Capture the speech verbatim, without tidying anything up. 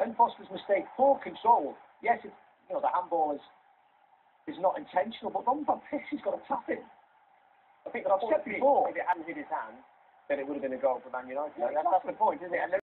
Ben Foster's mistake, poor control. Yes, it's, you know, the handball is is not intentional, but Ron Van Persie, he's got to tap it. I think that I've said before. If it hadn't hit his hand, then it would have been a goal for Man United. Yeah, that's, that's the point, isn't it? And